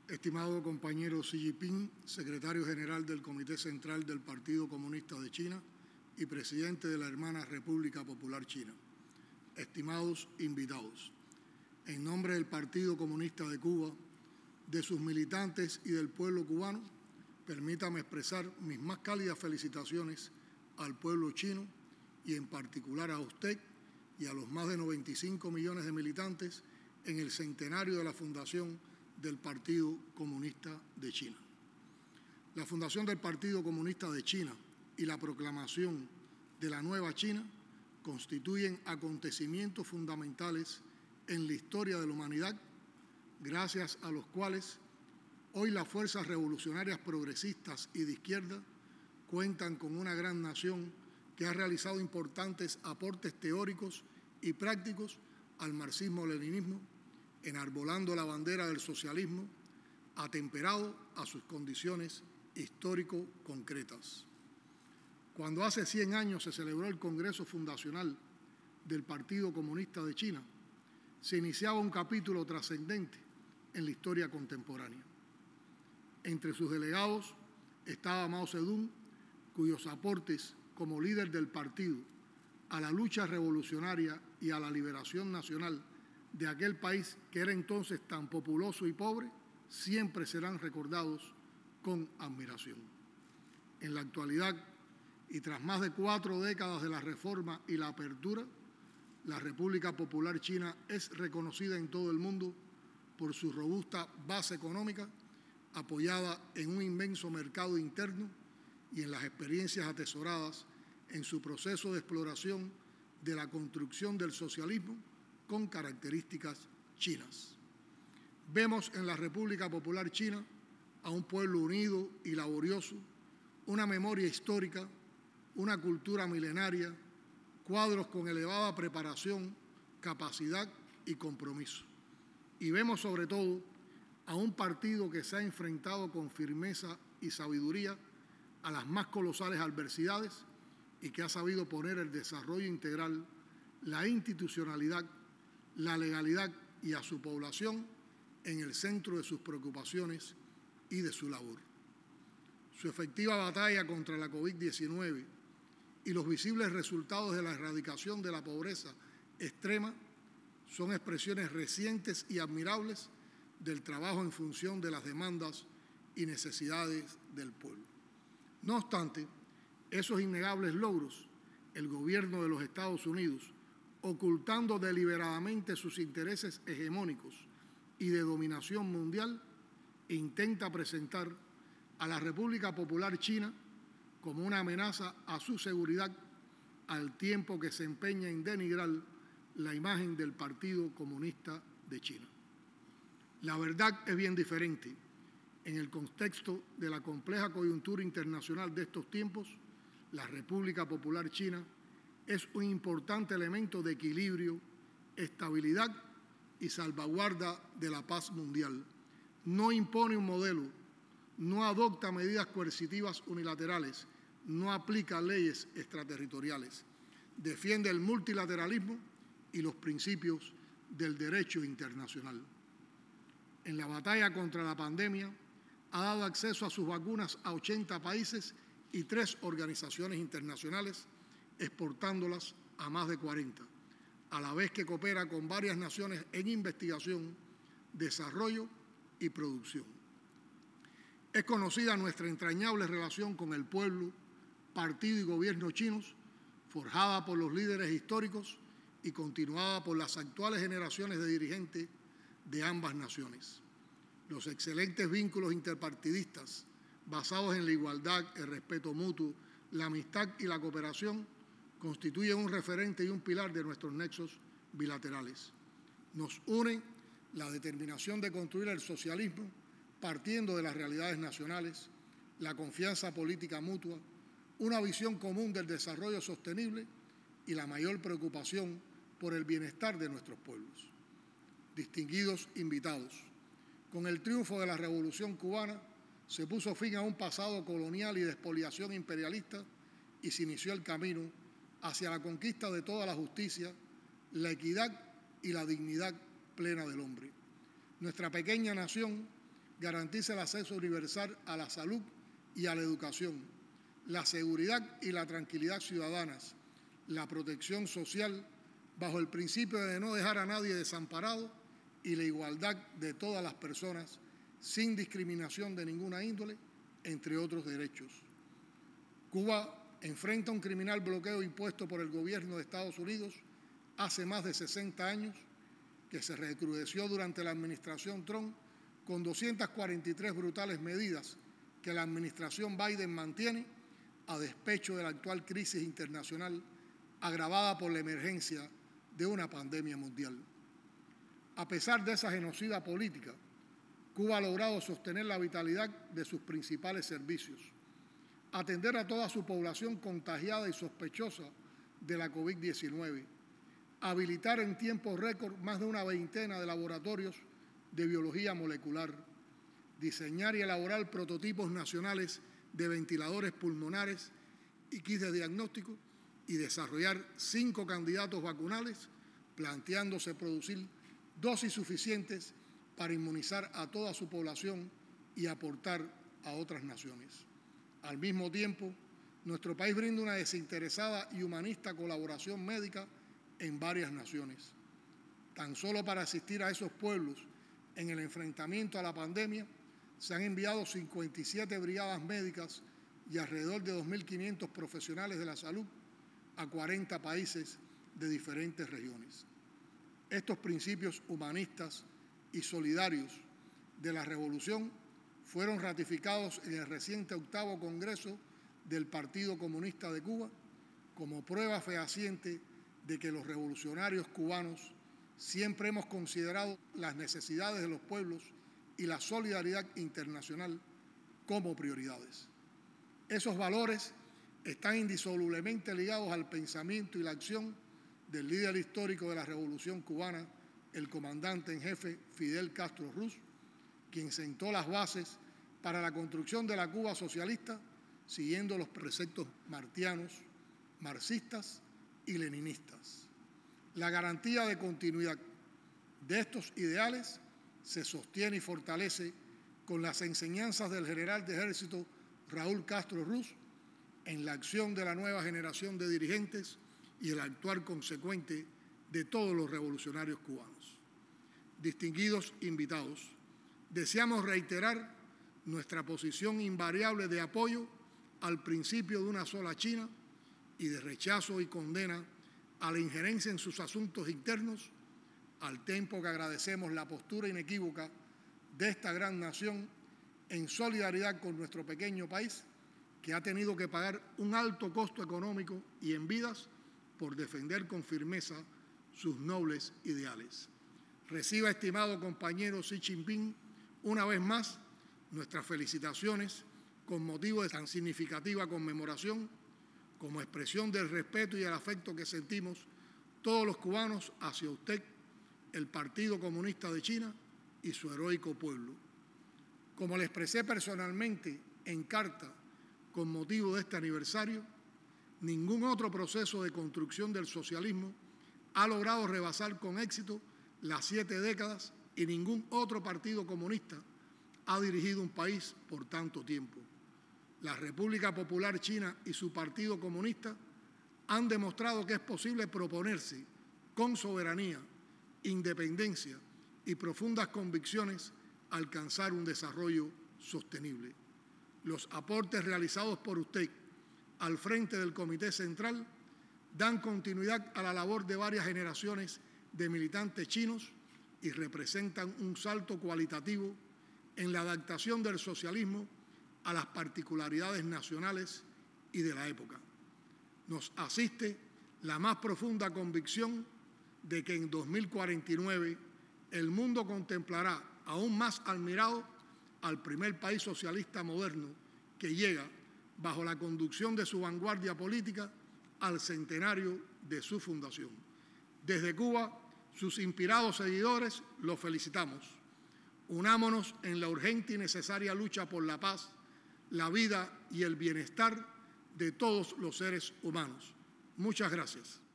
Estimado compañero Xi Jinping, secretario general del Comité Central del Partido Comunista de China y presidente de la hermana República Popular China. Estimados invitados, en nombre del Partido Comunista de Cuba, de sus militantes y del pueblo cubano, permítame expresar mis más cálidas felicitaciones al pueblo chino y en particular a usted y a los más de 95 millones de militantes en el centenario de la fundación del Partido Comunista de China. La fundación del Partido Comunista de China y la proclamación de la nueva China constituyen acontecimientos fundamentales en la historia de la humanidad, gracias a los cuales hoy las fuerzas revolucionarias progresistas y de izquierda cuentan con una gran nación que ha realizado importantes aportes teóricos y prácticos al marxismo-leninismo, enarbolando la bandera del socialismo, atemperado a sus condiciones histórico-concretas. Cuando hace 100 años se celebró el Congreso Fundacional del Partido Comunista de China, se iniciaba un capítulo trascendente en la historia contemporánea. Entre sus delegados estaba Mao Zedong, cuyos aportes como líder del partido a la lucha revolucionaria y a la liberación nacional de aquel país que era entonces tan populoso y pobre, siempre serán recordados con admiración. En la actualidad, y tras más de 4 décadas de la reforma y la apertura, la República Popular China es reconocida en todo el mundo por su robusta base económica, apoyada en un inmenso mercado interno y en las experiencias atesoradas en su proceso de exploración de la construcción del socialismo con características chinas. Vemos en la República Popular China a un pueblo unido y laborioso, una memoria histórica, una cultura milenaria, cuadros con elevada preparación, capacidad y compromiso. Y vemos sobre todo a un partido que se ha enfrentado con firmeza y sabiduría a las más colosales adversidades y que ha sabido poner el desarrollo integral, la institucionalidad, la legalidad y a su población en el centro de sus preocupaciones y de su labor. Su efectiva batalla contra la COVID-19 y los visibles resultados de la erradicación de la pobreza extrema son expresiones recientes y admirables del trabajo en función de las demandas y necesidades del pueblo. No obstante, esos innegables logros, el gobierno de los Estados Unidos, ocultando deliberadamente sus intereses hegemónicos y de dominación mundial, intenta presentar a la República Popular China como una amenaza a su seguridad, al tiempo que se empeña en denigrar la imagen del Partido Comunista de China. La verdad es bien diferente. En el contexto de la compleja coyuntura internacional de estos tiempos, la República Popular China es un importante elemento de equilibrio, estabilidad y salvaguarda de la paz mundial. No impone un modelo, no adopta medidas coercitivas unilaterales, no aplica leyes extraterritoriales, defiende el multilateralismo y los principios del derecho internacional. En la batalla contra la pandemia, ha dado acceso a sus vacunas a 80 países y 3 organizaciones internacionales, exportándolas a más de 40, a la vez que coopera con varias naciones en investigación, desarrollo y producción. Es conocida nuestra entrañable relación con el pueblo, partido y gobierno chinos, forjada por los líderes históricos y continuada por las actuales generaciones de dirigentes de ambas naciones. Los excelentes vínculos interpartidistas basados en la igualdad, el respeto mutuo, la amistad y la cooperación constituyen un referente y un pilar de nuestros nexos bilaterales. Nos une la determinación de construir el socialismo partiendo de las realidades nacionales, la confianza política mutua, una visión común del desarrollo sostenible y la mayor preocupación por el bienestar de nuestros pueblos. Distinguidos invitados, con el triunfo de la Revolución Cubana se puso fin a un pasado colonial y de expoliación imperialista y se inició el camino hacia la conquista de toda la justicia, la equidad y la dignidad plena del hombre. Nuestra pequeña nación garantiza el acceso universal a la salud y a la educación, la seguridad y la tranquilidad ciudadanas, la protección social bajo el principio de no dejar a nadie desamparado y la igualdad de todas las personas sin discriminación de ninguna índole, entre otros derechos. Cuba enfrenta un criminal bloqueo impuesto por el gobierno de Estados Unidos hace más de 60 años, que se recrudeció durante la administración Trump con 243 brutales medidas que la administración Biden mantiene a despecho de la actual crisis internacional agravada por la emergencia de una pandemia mundial. A pesar de esa genocida política, Cuba ha logrado sostener la vitalidad de sus principales servicios, atender a toda su población contagiada y sospechosa de la COVID-19, habilitar en tiempo récord más de una veintena de laboratorios de biología molecular, diseñar y elaborar prototipos nacionales de ventiladores pulmonares y kits de diagnóstico y desarrollar 5 candidatos vacunales, planteándose producir dosis suficientes para inmunizar a toda su población y aportar a otras naciones. Al mismo tiempo, nuestro país brinda una desinteresada y humanista colaboración médica en varias naciones. Tan solo para asistir a esos pueblos en el enfrentamiento a la pandemia, se han enviado 57 brigadas médicas y alrededor de 2.500 profesionales de la salud a 40 países de diferentes regiones. Estos principios humanistas y solidarios de la revolución fueron ratificados en el reciente 8º Congreso del Partido Comunista de Cuba como prueba fehaciente de que los revolucionarios cubanos siempre hemos considerado las necesidades de los pueblos y la solidaridad internacional como prioridades. Esos valores están indisolublemente ligados al pensamiento y la acción del líder histórico de la Revolución Cubana, el comandante en jefe Fidel Castro Ruz, quien sentó las bases para la construcción de la Cuba socialista, siguiendo los preceptos martianos, marxistas y leninistas. La garantía de continuidad de estos ideales se sostiene y fortalece con las enseñanzas del general de ejército Raúl Castro Ruz en la acción de la nueva generación de dirigentes y el actuar consecuente de todos los revolucionarios cubanos. Distinguidos invitados, deseamos reiterar nuestra posición invariable de apoyo al principio de una sola China y de rechazo y condena a la injerencia en sus asuntos internos, al tiempo que agradecemos la postura inequívoca de esta gran nación en solidaridad con nuestro pequeño país, que ha tenido que pagar un alto costo económico y en vidas por defender con firmeza sus nobles ideales. Reciba, estimado compañero Xi Jinping, una vez más nuestras felicitaciones con motivo de tan significativa conmemoración, como expresión del respeto y el afecto que sentimos todos los cubanos hacia usted, el Partido Comunista de China y su heroico pueblo. Como le expresé personalmente en carta con motivo de este aniversario, ningún otro proceso de construcción del socialismo ha logrado rebasar con éxito las 7 décadas y ningún otro partido comunista ha dirigido un país por tanto tiempo. La República Popular China y su Partido Comunista han demostrado que es posible proponerse con soberanía, independencia y profundas convicciones alcanzar un desarrollo sostenible. Los aportes realizados por usted al frente del Comité Central dan continuidad a la labor de varias generaciones de militantes chinos y representan un salto cualitativo en la adaptación del socialismo a las particularidades nacionales y de la época. Nos asiste la más profunda convicción de que en 2049 el mundo contemplará aún más admirado al primer país socialista moderno que llega, bajo la conducción de su vanguardia política, al centenario de su fundación. Desde Cuba, sus inspirados seguidores, los felicitamos. Unámonos en la urgente y necesaria lucha por la paz, la vida y el bienestar de todos los seres humanos. Muchas gracias.